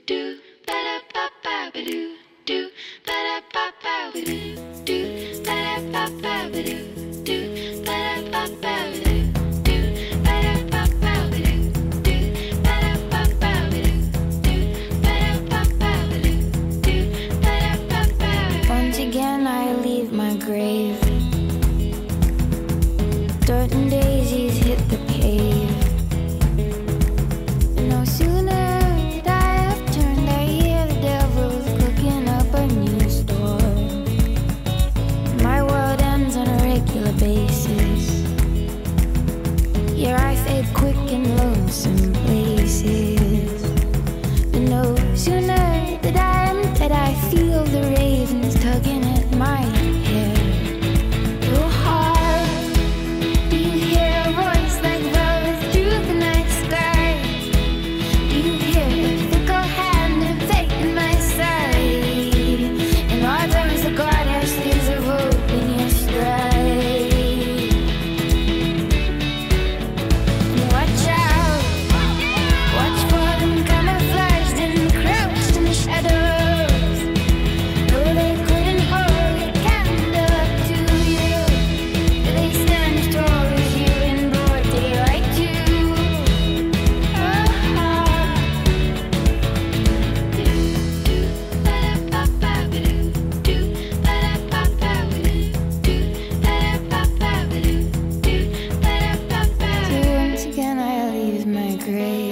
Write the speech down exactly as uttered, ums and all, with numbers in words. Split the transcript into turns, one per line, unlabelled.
do ba da ba ba ba do do ba da ba ba ba do do ba da ba ba ba do do ba da ba ba ba do do ba da ba ba ba do do ba da ba ba ba do do ba da ba ba ba do do ba da ba ba.
Once again I leave my grave. Dirt and daisies hit the pave. No sooner did I have turned, I hear the devil's cooking up a new store. My world ends on a regular basis. Here I fade quick in lonesome places. But no sooner did I am dead, I feel the ravens tugging at my hair. Your heart, do you hear a voice like velvet through the night sky? Do you hear a fickle hand and fate in my side? And all those the goddesses of hope in your stride. And watch out, watch for them camouflaged and crouched in the shadows. Though they couldn't hold a candle up to you, they stand as tall as you in broad daylight too. Ah,
Do do ba da ba ba ba do do ba da ba ba ba do do ba da ba ba ba do do ba da ba ba.
so once again I leave my grave.